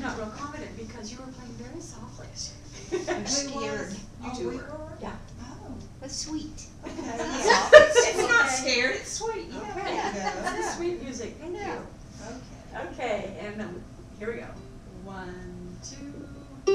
not real confident because you were playing very softly. I'm scared. You were? Yeah. Oh. That's sweet. Okay. Yeah. It's not scared, it's sweet. Yeah. Okay. Yeah. This is sweet music. Thank you. Okay. Okay, and here we go. 1, 2.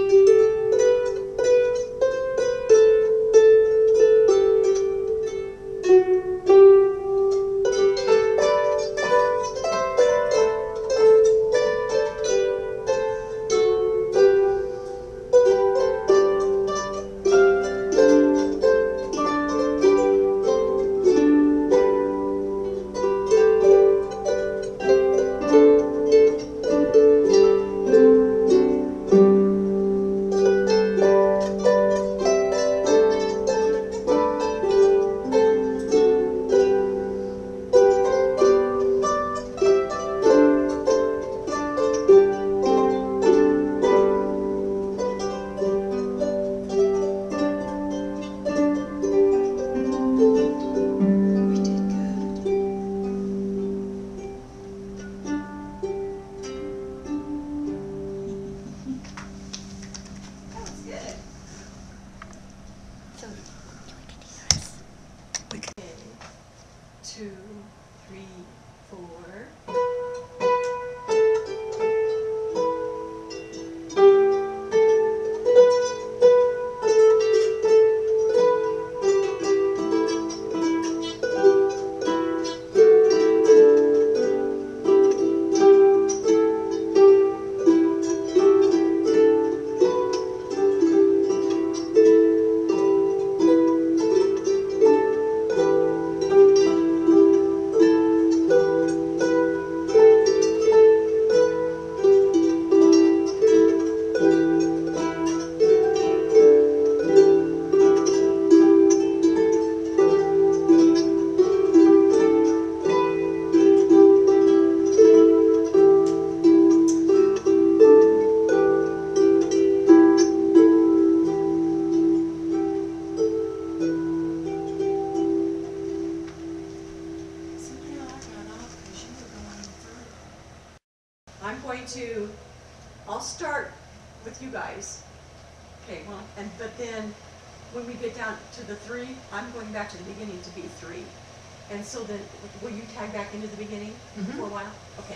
I'll start with you guys. Okay, well, but then when we get down to the 3, I'm going back to the beginning to be 3. And so then, will you tag back into the beginning for a while? Okay.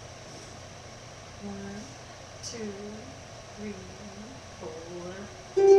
1, 2, 3, 4.